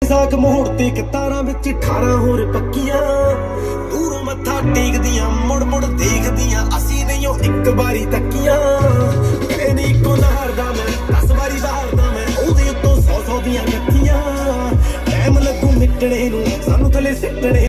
ਸਾਕ ਮੋੜ ਤੇ ਕਤਾਰਾਂ ਵਿੱਚ 18 ਹੋਰ ਪੱਕੀਆਂ ਦੂਰੋਂ ਮੱਥਾ ਟੇਕਦੀਆਂ ਮੁੜ ਮੁੜ ਦੇਖਦੀਆਂ ਅਸੀਂ ਨਹੀਂ ਉਹ ਇੱਕ ਵਾਰੀ ਤੱਕੀਆਂ ਕਹਿੰਦੀ ਇੱਕੋ ਨਹਾਰਦਾ ਮੈਂ 10 ਵਾਰੀ ਬਾਹਰਦਾ ਮੈਂ ਉਹਦੇ ਉੱਤੋਂ 100 ਦੀਆਂ ਗੱਠੀਆਂ ਟਾਈਮ ਲੱਗੂ ਮਿਟਣੇ ਨੂੰ ਸਾਨੂੰ ਥੱਲੇ ਸਿੱਟਣੇ